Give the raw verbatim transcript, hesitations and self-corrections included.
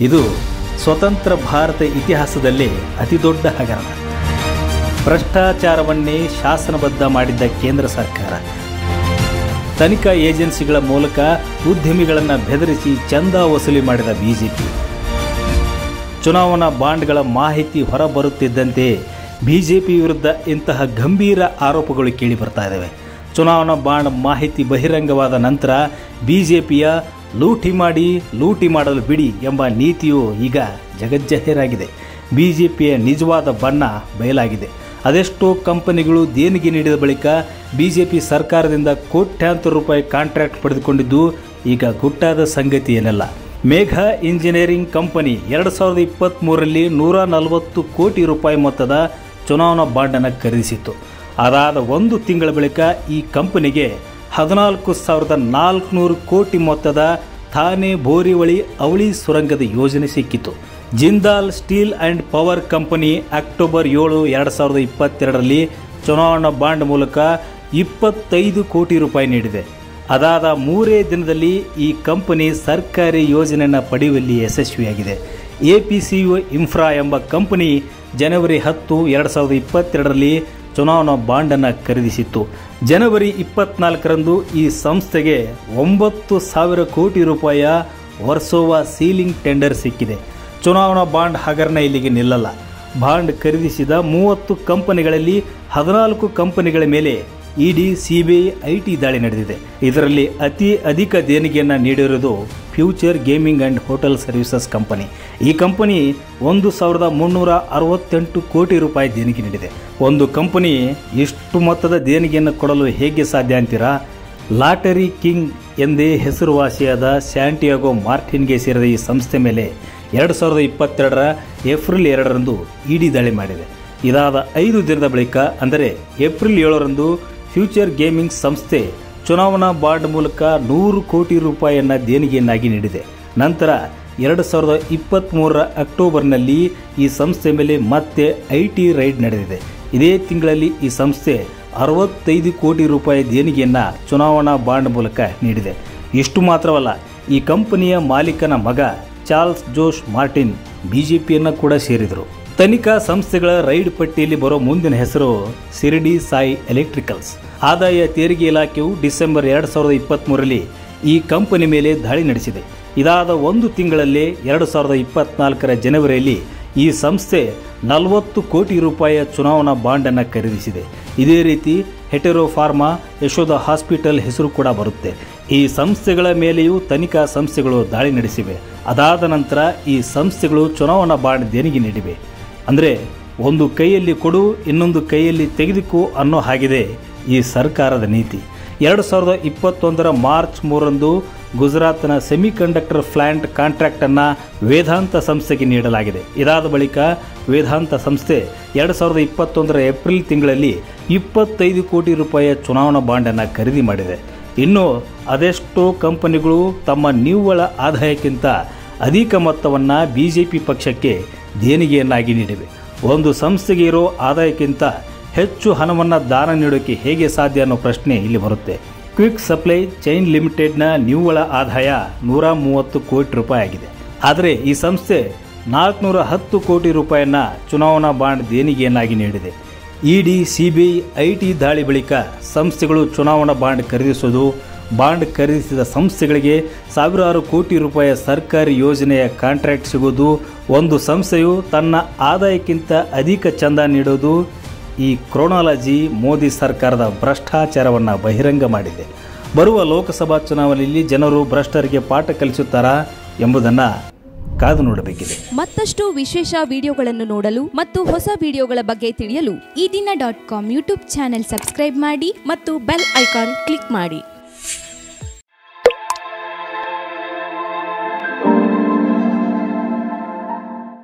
ಇದು ಸ್ವತಂತ್ರ ಭಾರತ ಇತಿಹಾಸದಲ್ಲೇ ಅತಿದೊಡ್ಡ ಹಗರಣ. ಭ್ರಷ್ಟಾಚಾರವನ್ನೇ ಶಾಸನಬದ್ಧ ಮಾಡಿದ್ದ ಕೇಂದ್ರ ಸರ್ಕಾರ ತನಿಖಾ ಏಜೆನ್ಸಿಗಳ ಮೂಲಕ ಉದ್ಯಮಿಗಳನ್ನು ಬೆದರಿಸಿ ಚಂದ ವಸೂಲಿ ಮಾಡಿದ ಬಿಜೆಪಿ. ಚುನಾವಣಾ ಬಾಂಡ್ಗಳ ಮಾಹಿತಿ ಹೊರಬರುತ್ತಿದ್ದಂತೆ ಬಿಜೆಪಿ ವಿರುದ್ಧ ಇಂತಹ ಗಂಭೀರ ಆರೋಪಗಳು ಕೇಳಿ ಬರ್ತಾ ಇದ್ದಾವೆ. ಚುನಾವಣಾ ಬಾಂಡ್ ಮಾಹಿತಿ ಬಹಿರಂಗವಾದ ನಂತರ ಬಿಜೆಪಿಯ ಲೂಟಿ ಮಾಡಿ ಲೂಟಿ ಮಾಡಲು ಬಿಡಿ ಎಂಬ ನೀತಿಯು ಈಗ ಜಗಜ್ಜಾಹೀರಾಗಿದೆ. ಬಿಜೆಪಿಯ ನಿಜವಾದ ಬಣ್ಣ ಬಯಲಾಗಿದೆ. ಅದೆಷ್ಟೋ ಕಂಪನಿಗಳು ದೇಣಿಗೆ ನೀಡಿದ ಬಳಿಕ ಬಿಜೆಪಿ ಸರ್ಕಾರದಿಂದ ಕೋಟ್ಯಾಂತರ ರೂಪಾಯಿ ಕಾಂಟ್ರಾಕ್ಟ್ ಪಡೆದುಕೊಂಡಿದ್ದು ಈಗ ಗುಟ್ಟಾದ ಸಂಗತಿ ಏನಲ್ಲ. ಮೇಘ ಇಂಜಿನಿಯರಿಂಗ್ ಕಂಪನಿ ಎರಡು ಸಾವಿರದ ಇಪ್ಪತ್ತ್ಮೂರರಲ್ಲಿ ನೂರ ನಲವತ್ತು ಕೋಟಿ ರೂಪಾಯಿ ಮೊತ್ತದ ಚುನಾವಣಾ ಬಾಂಡನ್ನು ಖರೀದಿಸಿತ್ತು. ಅದಾದ ಒಂದು ತಿಂಗಳ ಬಳಿಕ ಈ ಕಂಪನಿಗೆ ಹದಿನಾಲ್ಕು ಸಾವಿರದ ನಾಲ್ಕುನೂರು ಕೋಟಿ ಮೊತ್ತದ ಥಾನೆ ಬೋರಿವಳಿ ಅವಳಿ ಸುರಂಗದ ಯೋಜನೆ ಸಿಕ್ಕಿತು. Jindal steel and power company October ಏಳು ಎರಡು ಸಾವಿರದ ಇಪ್ಪತ್ತೆರಡರಲ್ಲಿ ಚುನಾವಣಾ ಬಾಂಡ್ ಮೂಲಕ ಇಪ್ಪತ್ತೈದು ಕೋಟಿ ರೂಪಾಯಿ ನೀಡಿದೆ. ಅದಾದ ಮೂರೇ ದಿನದಲ್ಲಿ ಈ ಕಂಪನಿ ಸರ್ಕಾರಿ ಯೋಜನೆಯನ್ನು ಪಡೆಯುವಲ್ಲಿ ಯಶಸ್ವಿಯಾಗಿದೆ. A P C U infra ಎಂಬ ಕಂಪನಿ ಜನವರಿ ಹತ್ತು ಎರಡು ಸಾವಿರದ ಇಪ್ಪತ್ತೆರಡರಲ್ಲಿ ಚುನಾವಣಾ ಬಾಂಡನ್ನು ಖರೀದಿಸಿತ್ತು. ಜನವರಿ ಇಪ್ಪತ್ನಾಲ್ಕರಂದು ಈ ಸಂಸ್ಥೆಗೆ ಒಂಬತ್ತು ಸಾವಿರ ಕೋಟಿ ರೂಪಾಯಿಯ ವರ್ಸೋವಾ ಸೀಲಿಂಗ್ ಟೆಂಡರ್ ಸಿಕ್ಕಿದೆ. ಚುನಾವಣಾ ಬಾಂಡ್ ಹಗರಣ ಇಲ್ಲಿಗೆ ನಿಲ್ಲಲ್ಲ. ಬಾಂಡ್ ಖರೀದಿಸಿದ ಮೂವತ್ತು ಕಂಪನಿಗಳಲ್ಲಿ ಹದಿನಾಲ್ಕು ಕಂಪನಿಗಳ ಮೇಲೆ ಇಡಿ, ಸಿಬಿಐ, ಐಟಿ ದಾಳಿ ನಡೆದಿದೆ. ಇದರಲ್ಲಿ ಅತಿ ಅಧಿಕ ದೇಣಿಗೆಯನ್ನು ನೀಡಿರುವುದು future gaming and hotel services company. ಈ ಕಂಪನಿ ಒಂದು ಸಾವಿರದ ಮುನ್ನೂರ ಅರವತ್ತೆಂಟು ಕೋಟಿ ರೂಪಾಯಿ ದೇಣಿಗೆ ನೀಡಿದೆ. ಒಂದು ಕಂಪನಿ ಇಷ್ಟು ಮೊತ್ತದ ದೇಣಿಗೆಯನ್ನು ಕೊಡಲು ಹೇಗೆ ಸಾಧ್ಯ ಅಂತೀರಾ? ಲಾಟರಿ ಕಿಂಗ್ ಎಂದೇ ಹೆಸರುವಾಸಿಯಾದ ಸ್ಯಾಂಟಿಯಾಗೋ ಮಾರ್ಟಿನ್ಗೆ ಸೇರಿದ ಈ ಸಂಸ್ಥೆ ಮೇಲೆ ಎರಡು ಸಾವಿರದ ಇಪ್ಪತ್ತೆರಡರ ಏಪ್ರಿಲ್ ಎರಡರಂದು ಇಡಿ ದಾಳಿ ಮಾಡಿದೆ. ಇದಾದ ಐದು ದಿನದ ಬಳಿಕ ಅಂದರೆ ಏಪ್ರಿಲ್ ಏಳರಂದು ಫ್ಯೂಚರ್ ಗೇಮಿಂಗ್ ಸಂಸ್ಥೆ ಚುನಾವಣಾ ಬಾಂಡ್ ಮೂಲಕ ನೂರು ಕೋಟಿ ರೂಪಾಯಿಯನ್ನು ದೇಣಿಗೆಯನ್ನಾಗಿ ನೀಡಿದೆ. ನಂತರ ಎರಡು ಸಾವಿರದ ಇಪ್ಪತ್ತ್ಮೂರರ ಅಕ್ಟೋಬರ್ನಲ್ಲಿ ಈ ಸಂಸ್ಥೆ ಮೇಲೆ ಮತ್ತೆ ಐ ಟಿ ರೈಡ್ ನಡೆದಿದೆ. ಇದೇ ತಿಂಗಳಲ್ಲಿ ಈ ಸಂಸ್ಥೆ ಅರವತ್ತೈದು ಕೋಟಿ ರೂಪಾಯಿ ದೇಣಿಗೆಯನ್ನು ಚುನಾವಣಾ ಬಾಂಡ್ ಮೂಲಕ ನೀಡಿದೆ. ಇಷ್ಟು ಮಾತ್ರವಲ್ಲ, ಈ ಕಂಪನಿಯ ಮಾಲೀಕನ ಮಗ ಚಾರ್ಲ್ಸ್ ಜೋಶ್ ಮಾರ್ಟಿನ್ ಬಿಜೆಪಿಯನ್ನು ಕೂಡ ಸೇರಿದರು. ತನಿಖಾ ಸಂಸ್ಥೆಗಳ ರೈಡ್ ಪಟ್ಟಿಯಲ್ಲಿ ಬರೋ ಮುಂದಿನ ಹೆಸರು ಶಿರಡಿ ಸಾಯಿ ಎಲೆಕ್ಟ್ರಿಕಲ್ಸ್. ಆದಾಯ ತೆರಿಗೆ ಇಲಾಖೆಯು ಡಿಸೆಂಬರ್ ಎರಡು ಸಾವಿರದ ಇಪ್ಪತ್ತ್ಮೂರರಲ್ಲಿ ಈ ಕಂಪನಿ ಮೇಲೆ ದಾಳಿ ನಡೆಸಿದೆ. ಇದಾದ ಒಂದು ತಿಂಗಳಲ್ಲೇ ಎರಡು ಸಾವಿರದ ಇಪ್ಪತ್ನಾಲ್ಕರ ಜನವರಿಯಲ್ಲಿ ಈ ಸಂಸ್ಥೆ ನಲವತ್ತು ಕೋಟಿ ರೂಪಾಯಿಯ ಚುನಾವಣಾ ಬಾಂಡನ್ನು ಖರೀದಿಸಿದೆ. ಇದೇ ರೀತಿ ಹೆಟೆರೋ ಫಾರ್ಮಾ, ಯಶೋಧ ಹಾಸ್ಪಿಟಲ್ ಹೆಸರು ಕೂಡ ಬರುತ್ತೆ. ಈ ಸಂಸ್ಥೆಗಳ ಮೇಲೆಯೂ ತನಿಖಾ ಸಂಸ್ಥೆಗಳು ದಾಳಿ ನಡೆಸಿವೆ. ಅದಾದ ನಂತರ ಈ ಸಂಸ್ಥೆಗಳು ಚುನಾವಣಾ ಬಾಂಡ್ ದೇಣಿಗೆ ನೀಡಿವೆ. ಅಂದರೆ ಒಂದು ಕೈಯಲ್ಲಿ ಕೊಡು, ಇನ್ನೊಂದು ಕೈಯಲ್ಲಿ ತೆಗೆದುಕೋ ಅನ್ನೋ ಹಾಗಿದೆ ಈ ಸರ್ಕಾರದ ನೀತಿ. ಎರಡು ಸಾವಿರದ ಇಪ್ಪತ್ತೊಂದರ ಮಾರ್ಚ್ ಮೂರರಂದು ಗುಜರಾತ್ನ ಸೆಮಿಕಂಡಕ್ಟರ್ ಪ್ಲಾಂಟ್ ಕಾಂಟ್ರಾಕ್ಟನ್ನು ವೇದಾಂತ ಸಂಸ್ಥೆಗೆ ನೀಡಲಾಗಿದೆ. ಇದಾದ ಬಳಿಕ ವೇದಾಂತ ಸಂಸ್ಥೆ ಎರಡು ಸಾವಿರದ ಇಪ್ಪತ್ತೊಂದರ ಏಪ್ರಿಲ್ ತಿಂಗಳಲ್ಲಿ ಇಪ್ಪತ್ತೈದು ಕೋಟಿ ರೂಪಾಯಿಯ ಚುನಾವಣಾ ಬಾಂಡನ್ನು ಖರೀದಿ ಮಾಡಿದೆ. ಇನ್ನು ಅದೆಷ್ಟೋ ಕಂಪನಿಗಳು ತಮ್ಮ ನಿವ್ವಳ ಆದಾಯಕ್ಕಿಂತ ಅಧಿಕ ಮೊತ್ತವನ್ನು ಬಿಜೆಪಿ ಪಕ್ಷಕ್ಕೆ ದೇಣಿಗೆಯನ್ನಾಗಿ ನೀಡಿವೆ. ಒಂದು ಸಂಸ್ಥೆಗೆ ಇರೋ ಆದಾಯಕ್ಕಿಂತ ಹೆಚ್ಚು ಹಣವನ್ನು ದಾನ ನೀಡೋಕ್ಕೆ ಹೇಗೆ ಸಾಧ್ಯ ಅನ್ನೋ ಪ್ರಶ್ನೆ ಇಲ್ಲಿ ಬರುತ್ತೆ. ಕ್ವಿಕ್ ಸಪ್ಲೈ ಚೈನ್ ಲಿಮಿಟೆಡ್ನ ನಿವ್ವಳ ಆದಾಯ ನೂರ ಮೂವತ್ತು ಕೋಟಿ ರೂಪಾಯಿ ಆಗಿದೆ. ಆದರೆ ಈ ಸಂಸ್ಥೆ ನಾಲ್ಕುನೂರ ಹತ್ತು ಕೋಟಿ ರೂಪಾಯಿಯನ್ನ ಚುನಾವಣಾ ಬಾಂಡ್ ದೇಣಿಗೆಯನ್ನಾಗಿ ನೀಡಿದೆ. ಇಡಿ, ಸಿಬಿಐ, ಐಟಿ ದಾಳಿ ಬಳಿಕ ಸಂಸ್ಥೆಗಳು ಚುನಾವಣಾ ಬಾಂಡ್ ಖರೀದಿಸೋದು, ಬಾಂಡ್ ಖರೀದಿಸಿದ ಸಂಸ್ಥೆಗಳಿಗೆ ಸಾವಿರಾರು ಕೋಟಿ ರೂಪಾಯಿಯ ಸರ್ಕಾರಿ ಯೋಜನೆಯ ಕಾಂಟ್ರಾಕ್ಟ್ ಸಿಗೋದು, ಒಂದು ಸಂಸ್ಥೆಯು ತನ್ನ ಆದಾಯಕ್ಕಿಂತ ಅಧಿಕ ಚಂದ ನೀಡೋದು, ಈ ಕ್ರೋನಾಲಜಿ ಮೋದಿ ಸರ್ಕಾರದ ಭ್ರಷ್ಟಾಚಾರವನ್ನು ಬಹಿರಂಗ ಮಾಡಿದೆ. ಬರುವ ಲೋಕಸಭಾ ಚುನಾವಣೆಯಲ್ಲಿ ಜನರು ಭ್ರಷ್ಟರಿಗೆ ಪಾಠ ಕಲಿಸುತ್ತಾರಾ ಎಂಬುದನ್ನು ಕಾದು ನೋಡಬೇಕಿದೆ. ಮತ್ತಷ್ಟು ವಿಶೇಷ ವಿಡಿಯೋಗಳನ್ನು ನೋಡಲು ಮತ್ತು ಹೊಸ ವಿಡಿಯೋಗಳ ಬಗ್ಗೆ ತಿಳಿಯಲು Ee Dina dot com YouTube channel subscribe ಮಾಡಿ ಮತ್ತು ಬೆಲ್ ಐಕಾನ್ ಕ್ಲಿಕ್ ಮಾಡಿ.